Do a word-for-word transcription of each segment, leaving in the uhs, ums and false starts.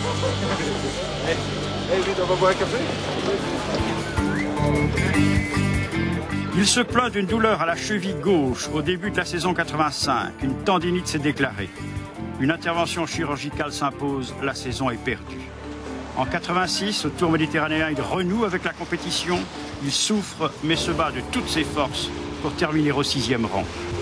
Hey, vite, on va boire un café? Il se plaint d'une douleur à la cheville gauche au début de la saison quatre-vingt-cinq. Une tendinite s'est déclarée. Une intervention chirurgicale s'impose, la saison est perdue. En quatre-vingt-six, au Tour méditerranéen, il renoue avec la compétition. Il souffre, mais se bat de toutes ses forces pour terminer au sixième rang.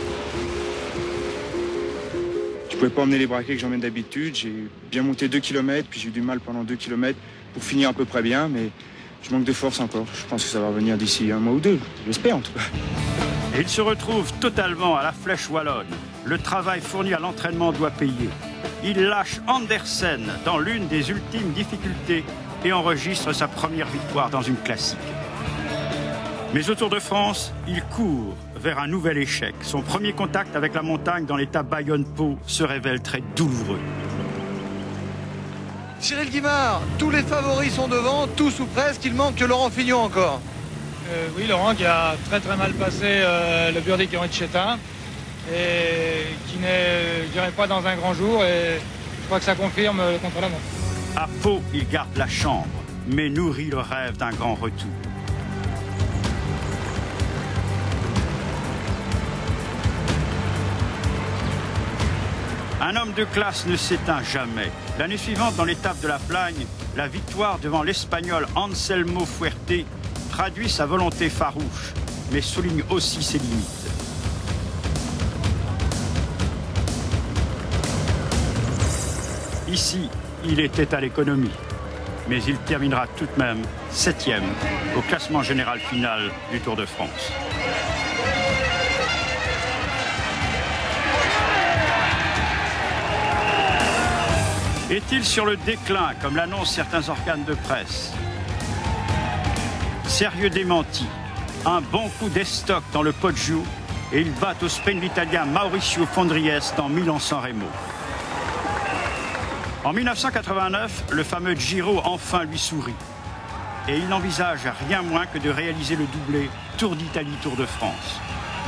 Je ne pouvais pas emmener les braquets que j'emmène d'habitude. J'ai bien monté deux kilomètres, puis j'ai eu du mal pendant deux kilomètres pour finir à peu près bien, mais je manque de force encore. Je pense que ça va revenir d'ici un mois ou deux. J'espère en tout cas. Et il se retrouve totalement à la flèche wallonne. Le travail fourni à l'entraînement doit payer. Il lâche Andersen dans l'une des ultimes difficultés et enregistre sa première victoire dans une classique. Mais au Tour de France, il court vers un nouvel échec. Son premier contact avec la montagne dans l'étape Bayonne-Pau se révèle très douloureux. Cyril Guimard, tous les favoris sont devant, tous ou presque, il manque que Laurent Fignon encore. Euh, oui, Laurent qui a très très mal passé euh, le Burdick en Riccetta et qui n'est, je dirais, pas dans un grand jour, et je crois que ça confirme le contre-la-montre. À Pau, il garde la chambre, mais nourrit le rêve d'un grand retour. Un homme de classe ne s'éteint jamais. L'année suivante, dans l'étape de la Plagne, la victoire devant l'Espagnol Anselmo Fuerte traduit sa volonté farouche, mais souligne aussi ses limites. Ici, il était à l'économie, mais il terminera tout de même septième au classement général final du Tour de France. Est-il sur le déclin, comme l'annoncent certains organes de presse? Sérieux démenti. Un bon coup d'estoc dans le Poggio et il bat au sprint l'italien Mauricio Fondries dans Milan-San Remo. En mille neuf cent quatre-vingt-neuf, le fameux Giro enfin lui sourit. Et il n'envisage rien moins que de réaliser le doublé Tour d'Italie, Tour de France.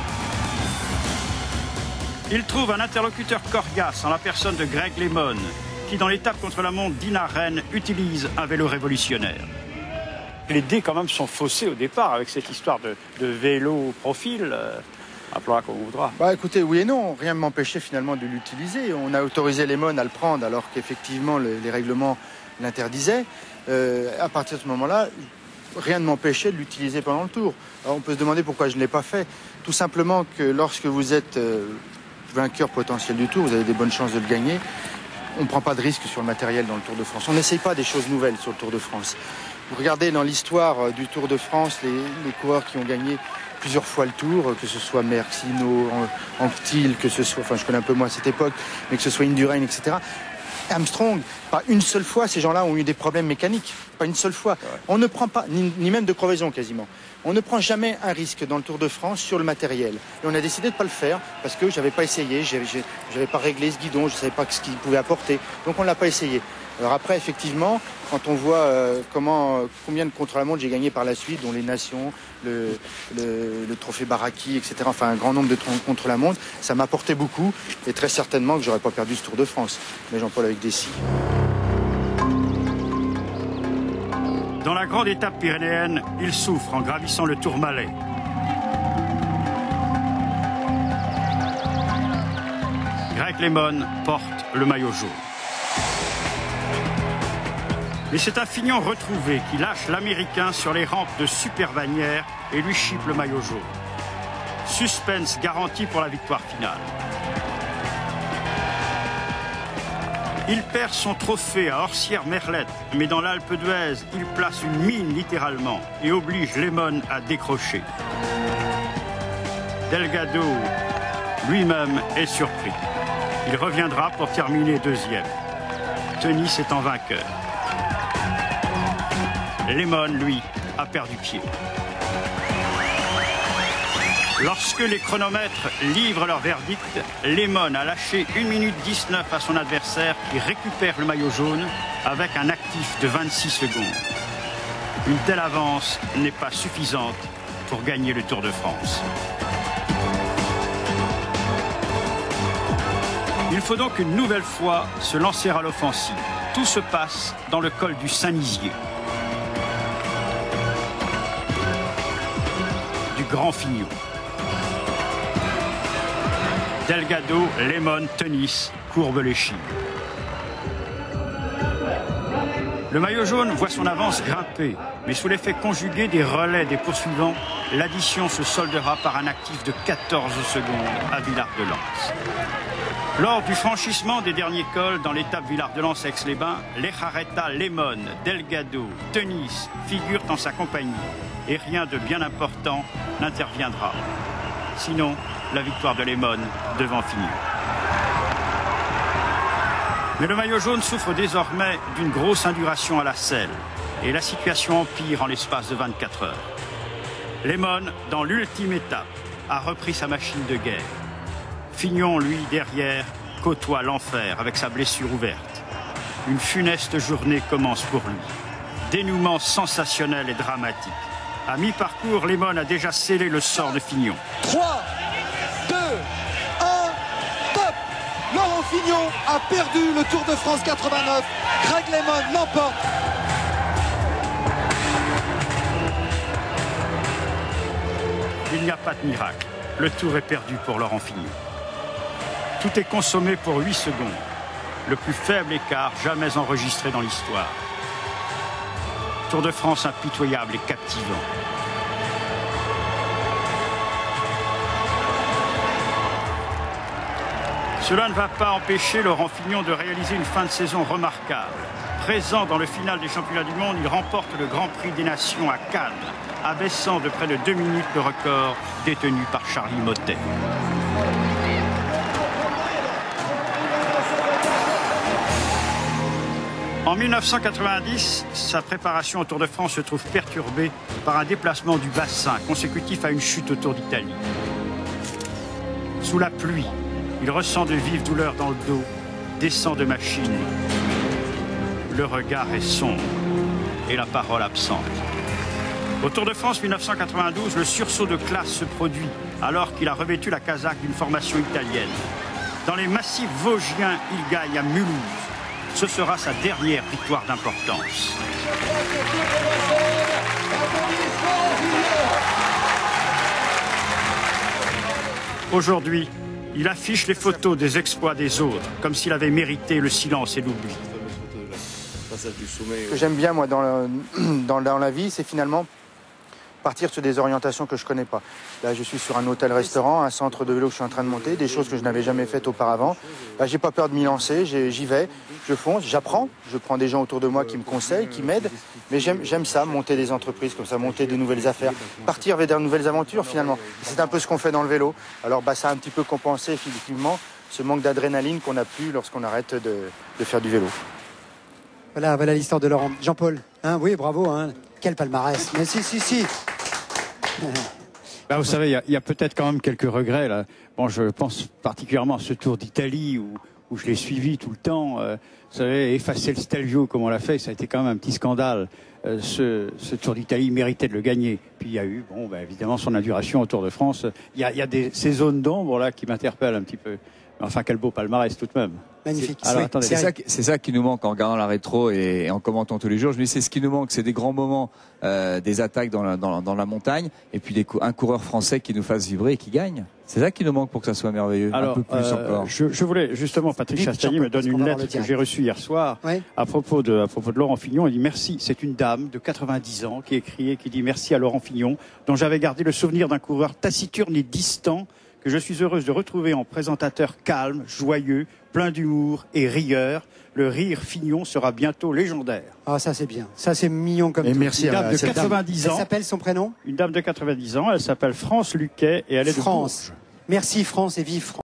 Il trouve un interlocuteur coriace en la personne de Greg LeMond, qui, dans l'étape contre la montre d'Inna-Rennes, utilise un vélo révolutionnaire. Les dés, quand même, sont faussés au départ avec cette histoire de, de vélo profil. Euh, appelons-la comme on voudra. Bah, écoutez, oui et non. Rien ne m'empêchait finalement de l'utiliser. On a autorisé LeMond à le prendre alors qu'effectivement les, les règlements l'interdisaient. Euh, à partir de ce moment-là, rien ne m'empêchait de l'utiliser pendant le tour. Alors, on peut se demander pourquoi je ne l'ai pas fait. Tout simplement que lorsque vous êtes euh, vainqueur potentiel du tour, vous avez des bonnes chances de le gagner. On ne prend pas de risque sur le matériel dans le Tour de France. On n'essaye pas des choses nouvelles sur le Tour de France. Vous regardez dans l'histoire du Tour de France les, les coureurs qui ont gagné plusieurs fois le Tour, que ce soit Merckxino, Anquetil, que ce soit, enfin je connais un peu moins cette époque, mais que ce soit Indurain, et cetera. Armstrong, pas une seule fois, ces gens-là ont eu des problèmes mécaniques. Pas une seule fois. On ne prend pas, ni, ni même de crevaison quasiment. On ne prend jamais un risque dans le Tour de France sur le matériel. Et on a décidé de ne pas le faire parce que je n'avais pas essayé, je n'avais pas réglé ce guidon, je ne savais pas ce qu'il pouvait apporter. Donc on ne l'a pas essayé. Alors après, effectivement, quand on voit euh, comment, euh, combien de contre-la-montre j'ai gagné par la suite, dont les Nations, le, le, le trophée Baraki, et cetera, enfin un grand nombre de contre-la-montre, ça m'a apporté beaucoup et très certainement que j'aurais pas perdu ce Tour de France. Mais Jean-Paul avec des si. Dans la grande étape pyrénéenne, il souffre en gravissant le Tourmalet. Greg LeMond porte le maillot jaune. Mais c'est un Fignon retrouvé qui lâche l'Américain sur les rampes de Supervanière et lui chipe le maillot jaune. Suspense garanti pour la victoire finale. Il perd son trophée à Orsières-Merlette, mais dans l'Alpe d'Huez, il place une mine littéralement et oblige LeMond à décrocher. Delgado lui-même est surpris. Il reviendra pour terminer deuxième. Tenis étant vainqueur. LeMond, lui, a perdu pied. Lorsque les chronomètres livrent leur verdict, LeMond a lâché une minute dix-neuf à son adversaire qui récupère le maillot jaune avec un actif de vingt-six secondes. Une telle avance n'est pas suffisante pour gagner le Tour de France. Il faut donc une nouvelle fois se lancer à l'offensive. Tout se passe dans le col du Saint-Nizier. Du Grand Fignon. Delgado, Lemon, Tenis courbent l'échine. Le maillot jaune voit son avance grimper, mais sous l'effet conjugué des relais des poursuivants, l'addition se soldera par un actif de quatorze secondes à Villard-de-Lans. Lors du franchissement des derniers cols dans l'étape Villard-de-Lans-Aix-les-Bains, Lejarreta, Lemon, Delgado, Tenis figurent en sa compagnie et rien de bien important n'interviendra. Sinon, la victoire de Lemon devant Fignon. Mais le maillot jaune souffre désormais d'une grosse induration à la selle et la situation empire en l'espace de vingt-quatre heures. Lemon, dans l'ultime étape, a repris sa machine de guerre. Fignon, lui, derrière, côtoie l'enfer avec sa blessure ouverte. Une funeste journée commence pour lui. Dénouement sensationnel et dramatique. À mi-parcours, Lemon a déjà scellé le sort de Fignon. trois, deux, un, top! Laurent Fignon a perdu le Tour de France quatre-vingt-neuf. Greg Lemon l'emporte. Il n'y a pas de miracle. Le Tour est perdu pour Laurent Fignon. Tout est consommé pour huit secondes. Le plus faible écart jamais enregistré dans l'histoire. Tour de France impitoyable et captivant. Cela ne va pas empêcher Laurent Fignon de réaliser une fin de saison remarquable. Présent dans le final des championnats du monde, il remporte le Grand Prix des Nations à Cannes, abaissant de près de deux minutes le record détenu par Charlie Mottet. En mille neuf cent quatre-vingt-dix, sa préparation au Tour de France se trouve perturbée par un déplacement du bassin consécutif à une chute au Tour d'Italie. Sous la pluie, il ressent de vives douleurs dans le dos, descend de machine. Le regard est sombre et la parole absente. Au Tour de France mille neuf cent quatre-vingt-douze, le sursaut de classe se produit alors qu'il a revêtu la casaque d'une formation italienne. Dans les massifs vosgiens, il gagne à Mulhouse. Ce sera sa dernière victoire d'importance. Aujourd'hui, il affiche les photos des exploits des autres, comme s'il avait mérité le silence et l'oubli. Ce que j'aime bien, moi, dans, le, dans, dans la vie, c'est finalement partir sur des orientations que je ne connais pas. Là, je suis sur un hôtel-restaurant, un centre de vélo que je suis en train de monter, des choses que je n'avais jamais faites auparavant. Là, j'ai pas peur de m'y lancer, j'y vais, je fonce, j'apprends. Je prends des gens autour de moi qui me conseillent, qui m'aident. Mais j'aime ça, monter des entreprises comme ça, monter de nouvelles affaires, partir vers de nouvelles aventures, finalement. C'est un peu ce qu'on fait dans le vélo. Alors, bah, ça a un petit peu compensé, effectivement, ce manque d'adrénaline qu'on n'a plus lorsqu'on arrête de, de faire du vélo. Voilà, voilà l'histoire de Laurent. Jean-Paul, hein, oui, bravo, hein. Quel palmarès. Mais si, si, si. Ben, vous savez, il y a, a peut-être quand même quelques regrets là. Bon, je pense particulièrement à ce Tour d'Italie où, où je l'ai suivi tout le temps. Euh, vous savez, effacer le Stelvio comme on l'a fait, ça a été quand même un petit scandale. Euh, ce, ce Tour d'Italie méritait de le gagner. Puis il y a eu, bon, ben, évidemment, son induration au Tour de France. Il y a, il y a des, ces zones d'ombre là qui m'interpellent un petit peu. Enfin, quel beau palmarès tout de même. Magnifique. Alors, attendez, c'est ça, c'est ça qui nous manque en regardant la rétro et, et en commentant tous les jours. Je me dis, c'est ce qui nous manque, c'est des grands moments, euh, des attaques dans la, dans, dans la montagne, et puis des, un coureur français qui nous fasse vibrer et qui gagne. C'est ça qui nous manque pour que ça soit merveilleux. Alors, un peu plus euh, encore. Je, je voulais justement, Patrick Chastagnier me donne une lettre que j'ai reçue hier soir oui. à propos de, à propos de Laurent Fignon. Il dit merci. C'est une dame de quatre-vingt-dix ans qui écrit et qui dit merci à Laurent Fignon, dont j'avais gardé le souvenir d'un coureur taciturne et distant, que je suis heureuse de retrouver en présentateur calme, joyeux, plein d'humour et rieur. Le rire Fignon sera bientôt légendaire. Ah, ça c'est bien. Ça c'est mignon comme et tout. Merci une à dame de quatre-vingt-dix dame. ans. Elle s'appelle son prénom Une dame de quatre-vingt-dix ans. Elle s'appelle France Luquet et elle est France. de Bourges. Merci France et vive France.